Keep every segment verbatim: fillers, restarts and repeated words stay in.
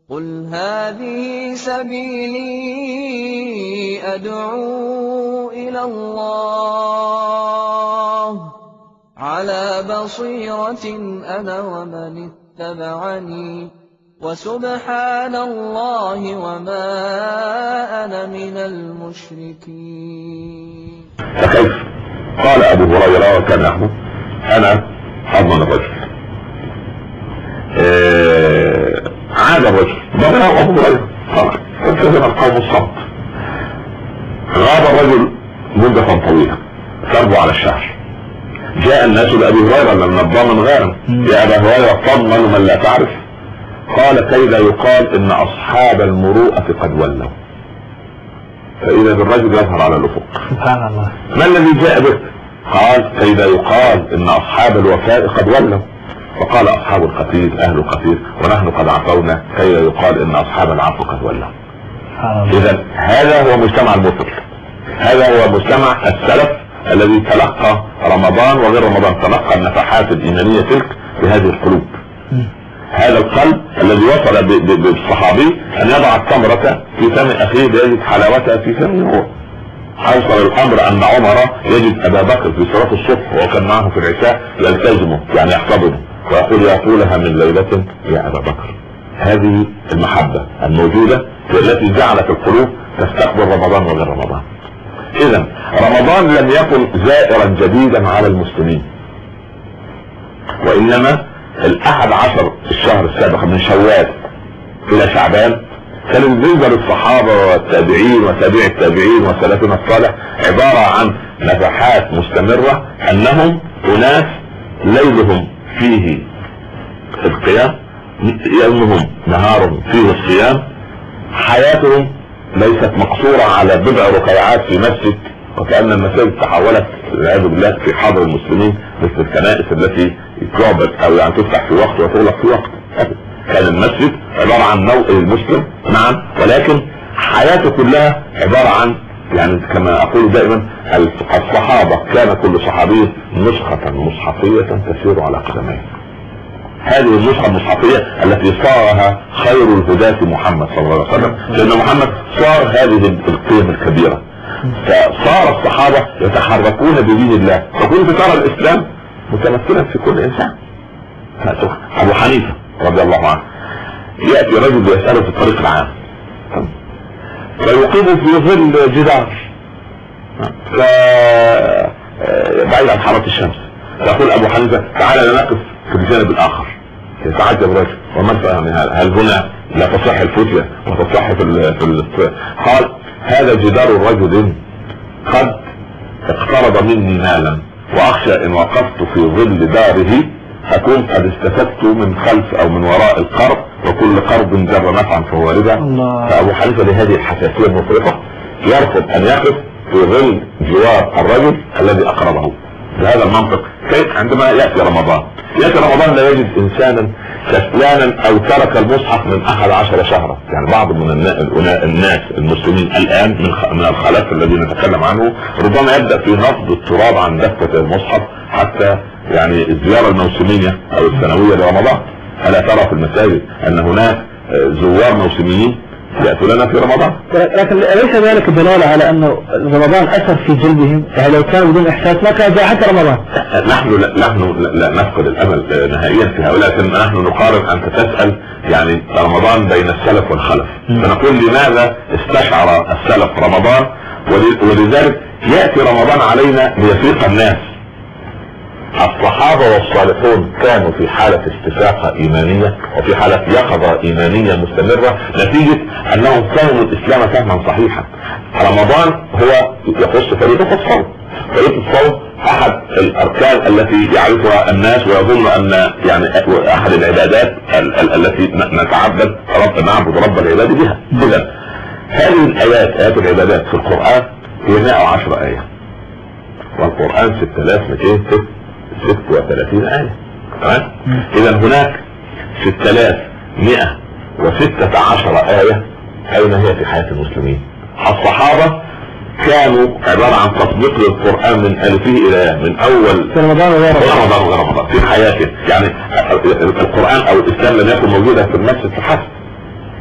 قل هذه سبيلي أدعو إلى الله على بصيرة أنا ومن اتبعني وسبحان الله وما أنا من المشركين. فكيف؟ قال أبو هريرة وكان يحمد أنا أضمن الرجل. آه عاد الرجل بقى أبو هريرة خلاص فالتزم القوم الصمت. غاب الرجل مدة طويلة فرضوا على الشهر. جاء الناس لأبي هريرة لما الضامن غارم يا أبا هريرة طمن من لا تعرف. قال كي لا يقال إن أصحاب المروءة قد ولوا. فإذا بالرجل يظهر على الأفق. سبحان الله. ما الذي جاء به؟ قال كي لا يقال إن أصحاب الوفاء قد ولوا. فقال أصحاب القتيل أهل القتيل ونحن قد عفونا كي لا يقال إن أصحاب العفو قد ولوا. إذا هذا هو مجتمع المثل، هذا هو مجتمع السلف الذي تلقى رمضان وغير رمضان، تلقى النفحات الإيمانية تلك بهذه القلوب. هذا القلب الذي وصل بالصحابي أن يضع التمرة في فم أخيه ليجد حلاوتها في فمه هو. حصل الأمر أن عمر يجد أبا بكر في صلاة الصبح وهو كان معه في العشاء يلتزمه يعني يحتضنه ويقول يا طولها من ليلة يا أبا بكر. هذه المحبة الموجودة التي جعلت القلوب تستقبل رمضان وغير رمضان. إذا رمضان لم يكن زائرا جديدا على المسلمين، وإنما الأحد عشر الشهر السابق من شوال إلى شعبان كان بالنسبة للصحابة والتابعين وتابع التابعين وسلفنا الصالح عبارة عن نفحات مستمرة، أنهم أناس ليلهم فيه القيام، يومهم نهار فيه الصيام، حياتهم ليست مقصورة على بضع ركعات في مسجد وكأن المساجد تحولت والعياذ بالله في حاضر المسلمين مثل الكنائس التي تعبد او يعني تفتح في وقت وتغلق في وقت. كان المسجد عبارة عن نوع المسلم نعم، ولكن حياته كلها عبارة عن يعني كما اقول دائما الصحابة كان كل صحابي نسخة مصحفية تسير على قدميه. هذه النسخة المصحفية التي صارها خير الهداة محمد صلى الله عليه وسلم، لأن محمد صار هذه القيم الكبيرة. فصار الصحابة يتحركون بدين الله، فكنت ترى الإسلام متمثلا في كل إنسان. أبو حنيفة رضي الله عنه يأتي رجل يسأله في الطريق العام فيقيمه في ظل جدار بعيد عن حرارة الشمس، فيقول أبو حنيفة تعالى نقف في الجانب الآخر. يتعجب رجل وما فهم هذا؟ هل هنا لا تصح الفتية وتصح في ال في ال قال هذا جدار رجل قد اقترض مني مالا واخشى ان وقفت في ظل داره اكون قد استفدت من خلف او من وراء القرض، وكل قرض جر نفعا فهو ربا. فابو حنيفه لهذه الحساسيه المفرطه يرفض ان يقف في ظل جوار الرجل الذي اقرضه. بهذا المنطق كيف عندما ياتي رمضان ياتي رمضان لا يجد انسانا كسلانا او ترك المصحف من احد عشر شهرا. يعني بعض من الناس المسلمين الان من الخلف الذي نتكلم عنه ربما يبدا في نفض التراب عن دفة المصحف حتى يعني الزيارة الموسمية او السنوية لرمضان. الا ترى في المساجد ان هناك زوار موسميين يأتوا لنا في رمضان؟ لكن ليس ذلك دلالة على أنه رمضان أثر في جلبهم، يعني لو كان بدون إحساس ما كان جاء حتى رمضان. نحن لا نحن لا نفقد الأمل نهائيا في هؤلاء، لكن نحن نقارن. أنت تسأل يعني رمضان بين السلف والخلف، فنقول لماذا استشعر السلف رمضان؟ ولذلك يأتي رمضان علينا ليفيق الناس. الصحابة والصالحون كانوا في حالة استفاقة إيمانية وفي حالة يقظة إيمانية مستمرة نتيجة أنهم فهموا الإسلام فهما صحيحا. رمضان هو يخص فريضة الصوم. فريضة الصوم أحد الأركان التي يعرفها الناس ويظن أن يعني أحد العبادات التي نتعبد رب نعبد رب العباد بها. إذا هذه الآيات آيات العبادات في القرآن هي مئة وعشرة آية، والقرآن ستة آلاف ومئتين ستة وثلاثين آية. تمام؟ إذا هناك ستة آلاف ومئة وستة عشر آية أين هي في حياة المسلمين؟ الصحابة كانوا عبارة عن تطبيق للقرآن من ألفه إلى من أول رمضان وغير رمضان وغير رمضان في حياته. يعني القرآن أو الإسلام لم يكن موجودا في المسجد فحسب،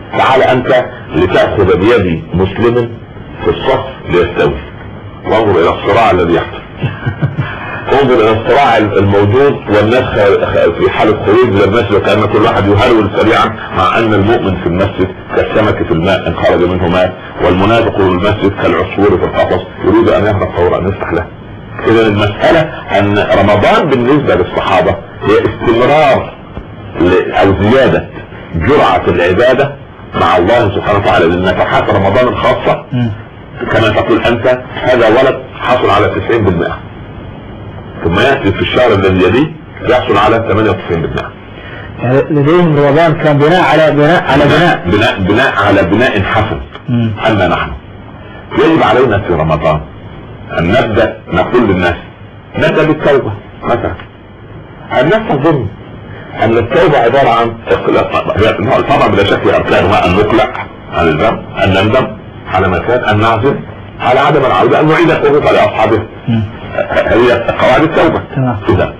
تعال انت لتأخذ بيد مسلم في الصف ليستوي، وانظر الى الصراع الذي يحصل. انظر الى الصراع الموجود والناس في حالة خروج من المسجد كأن كل واحد يهرول سريعا، مع ان المؤمن في المسجد كالسمك في الماء ان خرج منه ماء، والمنافق في المسجد كالعصفور في القفص يريد ان يهرب فورا نفتح له. اذا المسألة ان رمضان بالنسبة للصحابة هي استمرار او زيادة جرعة العبادة مع الله سبحانه وتعالى، لان نفحات رمضان الخاصة كما تقول انت هذا ولد حصل على تسعين بالمئة، ثم يأتي في الشهر الذي يليه يحصل على ثمانية وتسعين بالمئة. يعني لديهم رمضان كان بناء على بناء على بناء بناء, بناء على بناء حسن. أما نحن يجب علينا في رمضان أن نبدأ نقول للناس نبدأ بالتوبة مثلا. الناس تظن أن التوبة عبارة عن إقلاع، طبعا بلا شك أركانها أن نقلع عن الذنب، أن نندم على ما كان، أن نعزم على عدم العودة، أن نعيد التوبة لأصحابه. هي قواعد التوبة. إذا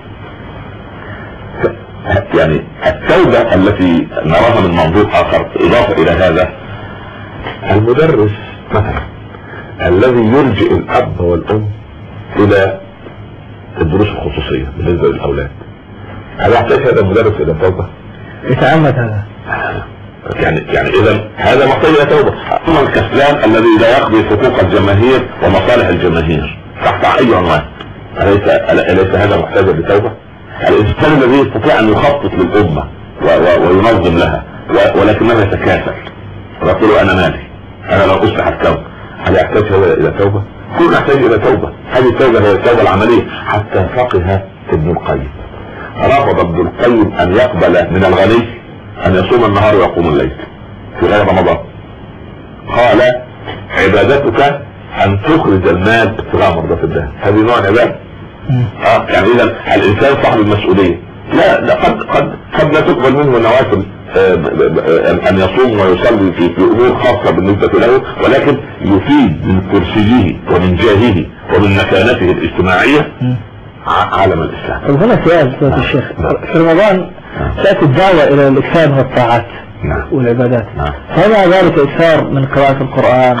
يعني التوبة التي نراها من منظور آخر إضافة إلى هذا، المدرس مثلا الذي يلجئ الأب والأم إلى الدروس الخصوصية بالنسبة للأولاد، هل يحتاج هذا المدرس إلى توبة؟ يتعمد هذا يعني يعني إذا هذا محتاج إلى توبة. أما الكسلان الذي لا يقضي حقوق الجماهير ومصالح الجماهير تحت أي عنوان، أليس أليس هذا محتاج لتوبة؟ الإنسان الذي يستطيع أن يخطط للأمة وينظم لها ولكنه يتكاسل ويقول أنا مالي، أنا لو أصلح الكون، هل يحتاج هذا إلى توبة؟ كل يحتاج إلى توبة. هذه التوبة هي التوبة العملية. حتى فقه ابن القيم، رفض ابن القيم أن يقبل من الغني أن يصوم النهار ويقوم الليل في غير رمضان. قال عبادتك أن تخرج المال ابتغاء مرضات الله، هذه نوع عبادة. اه يعني اذا الانسان صاحب المسؤولية، لا لا قد قد قد لا تقبل منه نوافل ان يصوم ويصلي في, في امور خاصة بالنسبة له، ولكن يفيد من كرسيه ومن جاهه ومن مكانته الاجتماعية عالم الاسلام. طب هنا سؤال سيدة الشيخ، في رمضان تأتي الدعوة الى الاكثار من الطاعات والعبادات، فما ذلك اكثار من قراءة القرآن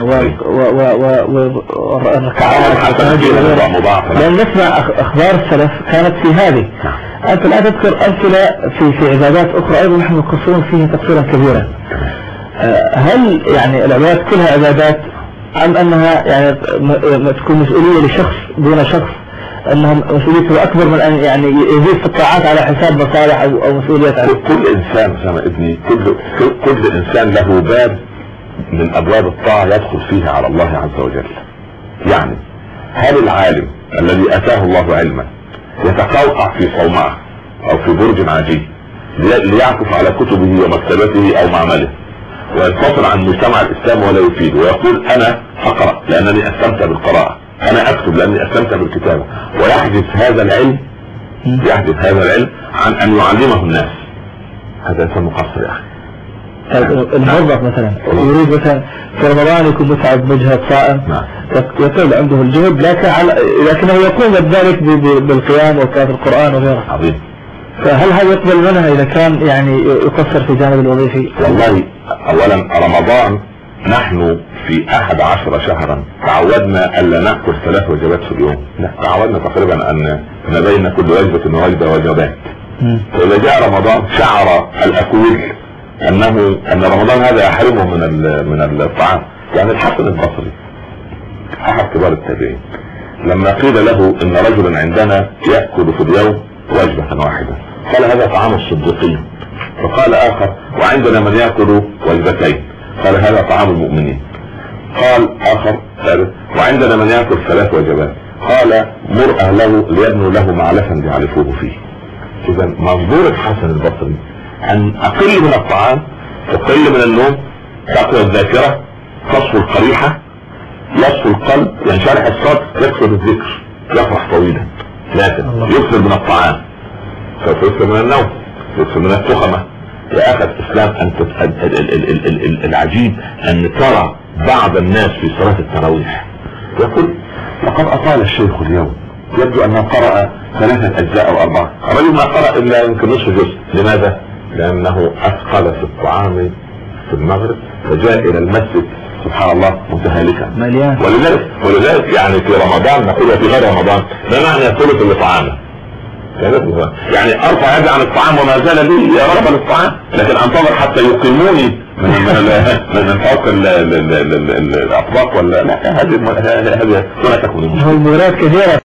والركعات، لأن نسمع اخبار السلف كانت في هذه. انت الان تذكر امثلة في في عبادات اخرى ايضا نحن مقصرون فيها تقصيرا كبيرا. هل يعني العبادات كلها عبادات ام انها يعني تكون مسؤولية لشخص دون شخص، انهم مسؤوليته اكبر من ان يعني يزيد في الطاعات على حساب مصالح او او مسؤوليات عليه؟ كل انسان سامع ابني، كل كل انسان له باب من ابواب الطاعة يدخل فيها على الله عز وجل. يعني هل العالم الذي اتاه الله علما يتقوقع في صومعة او في برج عجيب ليعكف على كتبه ومكتبته او معمله وينفصل عن مجتمع الاسلام ولا يفيد، ويقول انا اقرأ لانني استمتع بالقراءة، انا اكتب لاني استمتع بالكتابة، ويحدث هذا العلم يحدث هذا العلم عن ان يعلمه الناس، هذا انسان مقصر يا اخي. الموظف مثلا يريد مثلا في رمضان يكون متعب مجهد صائم، يطول عنده الجهد لكن على لكنه يقوم بذلك بالقيام وقراءة القرآن وغيره. عظيم. فهل هذا يقبل منها اذا كان يعني يقصر في الجانب الوظيفي؟ والله اولا رمضان نحن في احد عشر شهرا تعودنا الا نأكل ثلاث وجبات في اليوم، لا تعودنا تقريبا ان ما بين كل وجبة ووجبة وجبات. فاذا جاء رمضان شعر الاكول انه ان رمضان هذا يحرمه من من الطعام. يعني الحسن البصري احد كبار التابعين لما قيل له ان رجلا عندنا يأكل في اليوم وجبة واحدة قال هذا طعام الصديقين، فقال اخر وعندنا من يأكل وجبتين قال هذا طعام المؤمنين، قال اخر ثالث وعندنا من يأكل ثلاث وجبات قال مر اهله ليبنوا له معلفا يعرفوه فيه. اذا منظور الحسن البصري ان اقل من الطعام، اقل من النوم، تقوى الذاكرة، تصفو القريحة، يصفو القلب، ينشرح الصدر، يكثر الذكر، يفرح طويلا، لكن يكثر من الطعام فيكثر من النوم، يكثر من التخمة. يا اخي الاسلام انت العجيب ان ترى بعض الناس في صلاة التراويح يقول لقد اطال الشيخ اليوم، يبدو انه قرأ ثلاثة اجزاء او اربعة، الرجل ما قرأ الا يمكن نصف جزء. لماذا؟ لانه اثقل في الطعام في المغرب فجاء الى المسجد سبحان الله متهالكا مليان. ولذلك ولذلك يعني في رمضان نقول وفي غير رمضان ما معنى ثلث الاطعام؟ يعني ارفع يدي عن الطعام وما زال لي يا رب الطعام، لكن انتظر حتى يقيموني من من من فوق الاطباق ولا لا. هذه هذه هذه هو المباريات كثيره.